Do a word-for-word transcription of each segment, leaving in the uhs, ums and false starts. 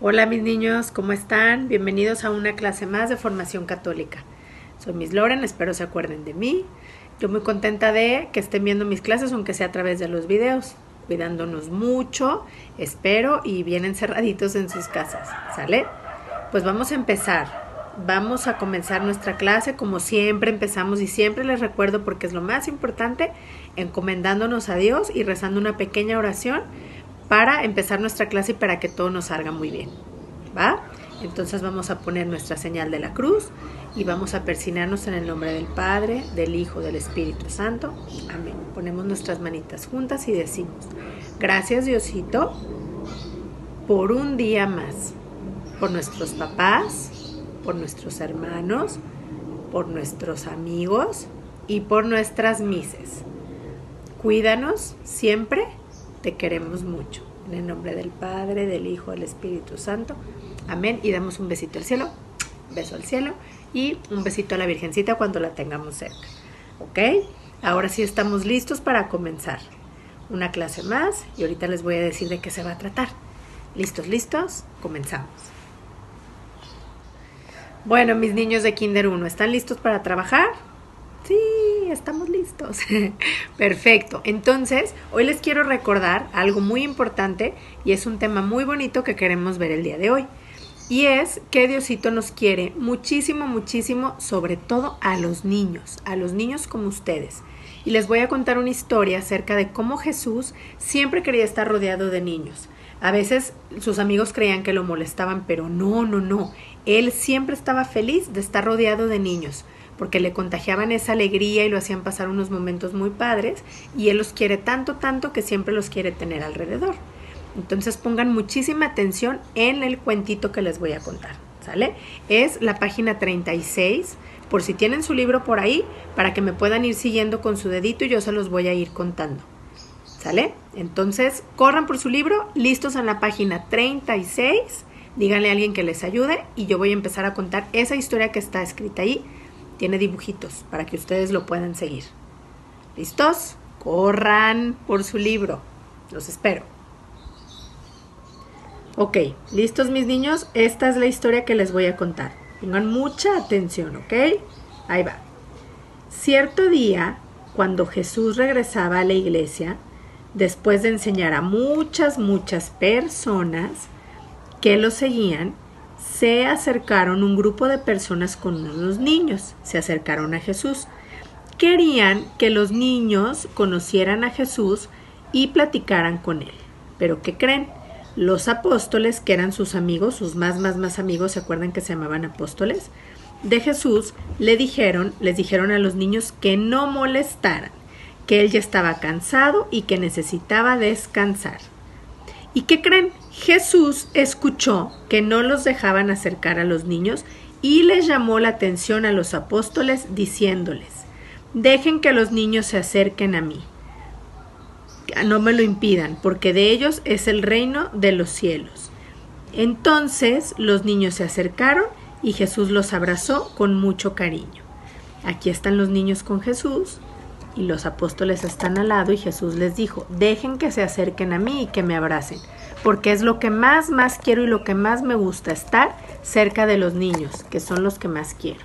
Hola mis niños, ¿cómo están? Bienvenidos a una clase más de formación católica. Soy Miss Loren, espero se acuerden de mí. Yo muy contenta de que estén viendo mis clases, aunque sea a través de los videos, cuidándonos mucho, espero, y bien encerraditos en sus casas, ¿sale? Pues vamos a empezar. Vamos a comenzar nuestra clase como siempre empezamos y siempre les recuerdo, porque es lo más importante, encomendándonos a Dios y rezando una pequeña oración para empezar nuestra clase y para que todo nos salga muy bien, ¿va? Entonces vamos a poner nuestra señal de la cruz y vamos a persignarnos en el nombre del Padre, del Hijo, del Espíritu Santo. Amén. Ponemos nuestras manitas juntas y decimos: gracias Diosito por un día más, por nuestros papás, por nuestros hermanos, por nuestros amigos y por nuestras mises. Cuídanos siempre, te queremos mucho. En el nombre del Padre, del Hijo, del Espíritu Santo. Amén. Y damos un besito al cielo, beso al cielo y un besito a la Virgencita cuando la tengamos cerca. ¿Ok? Ahora sí estamos listos para comenzar una clase más y ahorita les voy a decir de qué se va a tratar. ¿Listos, listos? Comenzamos. Bueno, mis niños de Kinder uno, ¿están listos para trabajar? Sí, estamos listos. Perfecto. Entonces, hoy les quiero recordar algo muy importante y es un tema muy bonito que queremos ver el día de hoy. Y es que Diosito nos quiere muchísimo, muchísimo, sobre todo a los niños, a los niños como ustedes. Y les voy a contar una historia acerca de cómo Jesús siempre quería estar rodeado de niños. A veces sus amigos creían que lo molestaban, pero no, no, no. Él siempre estaba feliz de estar rodeado de niños, porque le contagiaban esa alegría y lo hacían pasar unos momentos muy padres, y Él los quiere tanto, tanto que siempre los quiere tener alrededor. Entonces pongan muchísima atención en el cuentito que les voy a contar, ¿sale? Es la página treinta y seis, por si tienen su libro por ahí, para que me puedan ir siguiendo con su dedito y yo se los voy a ir contando, ¿sale? Entonces corran por su libro, listos en la página treinta y seis, díganle a alguien que les ayude y yo voy a empezar a contar esa historia que está escrita ahí. Tiene dibujitos para que ustedes lo puedan seguir. ¿Listos? Corran por su libro. Los espero. Ok, ¿listos mis niños? Esta es la historia que les voy a contar. Pongan mucha atención, ¿ok? Ahí va. Cierto día, cuando Jesús regresaba a la iglesia, después de enseñar a muchas, muchas personas que lo seguían, se acercaron un grupo de personas con unos niños. Se acercaron a Jesús. Querían que los niños conocieran a Jesús y platicaran con él. ¿Pero qué creen? Los apóstoles, que eran sus amigos, sus más, más, más amigos, ¿se acuerdan que se llamaban apóstoles? De Jesús, le dijeron, les dijeron a los niños que no molestaran, que él ya estaba cansado y que necesitaba descansar. ¿Y qué creen? Jesús escuchó que no los dejaban acercar a los niños y les llamó la atención a los apóstoles diciéndoles: dejen que los niños se acerquen a mí. No me lo impidan, porque de ellos es el reino de los cielos. Entonces los niños se acercaron y Jesús los abrazó con mucho cariño. Aquí están los niños con Jesús y los apóstoles están al lado y Jesús les dijo: dejen que se acerquen a mí y que me abracen, porque es lo que más, más quiero y lo que más me gusta, estar cerca de los niños, que son los que más quiero.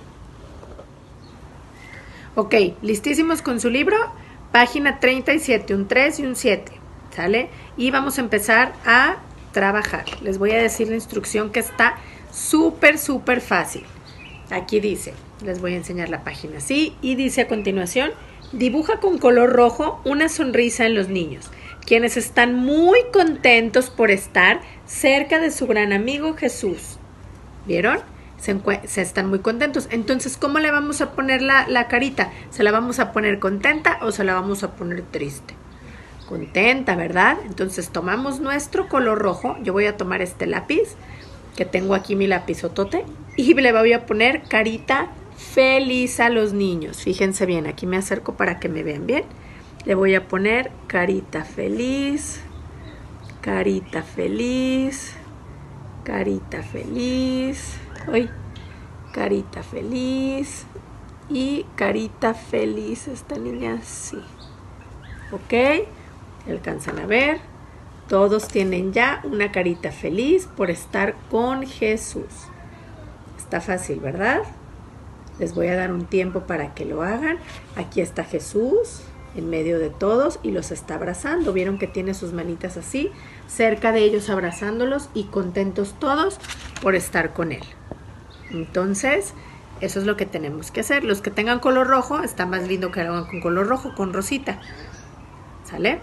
Ok, listísimos con su libro, página treinta y siete, un tres y un siete, ¿sale? Y vamos a empezar a trabajar. Les voy a decir la instrucción que está súper, súper fácil. Aquí dice, les voy a enseñar la página así, y dice a continuación: dibuja con color rojo una sonrisa en los niños, quienes están muy contentos por estar cerca de su gran amigo Jesús. ¿Vieron? Se, se están muy contentos. Entonces, ¿cómo le vamos a poner la, la carita? ¿Se la vamos a poner contenta o se la vamos a poner triste? Contenta, ¿verdad? Entonces tomamos nuestro color rojo. Yo voy a tomar este lápiz, que tengo aquí mi lapizotote, y le voy a poner carita feliz a los niños. Fíjense bien, aquí me acerco para que me vean bien. Le voy a poner carita feliz, carita feliz, carita feliz, uy, carita feliz y carita feliz. Esta niña sí. ¿Ok? ¿Alcanzan a ver? Todos tienen ya una carita feliz por estar con Jesús. Está fácil, ¿verdad? Les voy a dar un tiempo para que lo hagan. Aquí está Jesús en medio de todos y los está abrazando. Vieron que tiene sus manitas así, cerca de ellos abrazándolos y contentos todos por estar con él. Entonces, eso es lo que tenemos que hacer. Los que tengan color rojo, está más lindo que lo hagan con color rojo, con rosita. ¿Sale?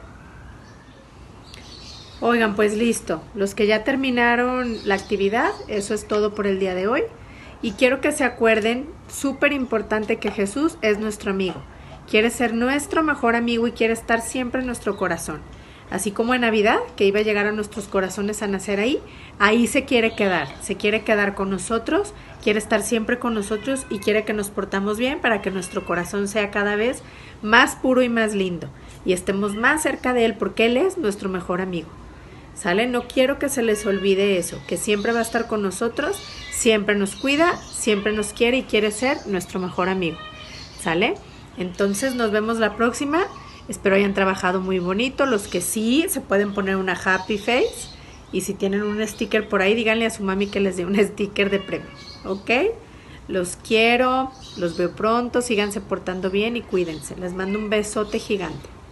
Oigan, pues listo. Los que ya terminaron la actividad, eso es todo por el día de hoy. Y quiero que se acuerden, súper importante, que Jesús es nuestro amigo. Quiere ser nuestro mejor amigo y quiere estar siempre en nuestro corazón. Así como en Navidad, que iba a llegar a nuestros corazones a nacer ahí, ahí se quiere quedar. Se quiere quedar con nosotros, quiere estar siempre con nosotros y quiere que nos portamos bien para que nuestro corazón sea cada vez más puro y más lindo. Y estemos más cerca de Él porque Él es nuestro mejor amigo. ¿Sale? No quiero que se les olvide eso, que siempre va a estar con nosotros, siempre nos cuida, siempre nos quiere y quiere ser nuestro mejor amigo. ¿Sale? Entonces nos vemos la próxima. Espero hayan trabajado muy bonito. Los que sí, se pueden poner una happy face. Y si tienen un sticker por ahí, díganle a su mami que les dé un sticker de premio. ¿Ok? Los quiero, los veo pronto, síganse portando bien y cuídense. Les mando un besote gigante.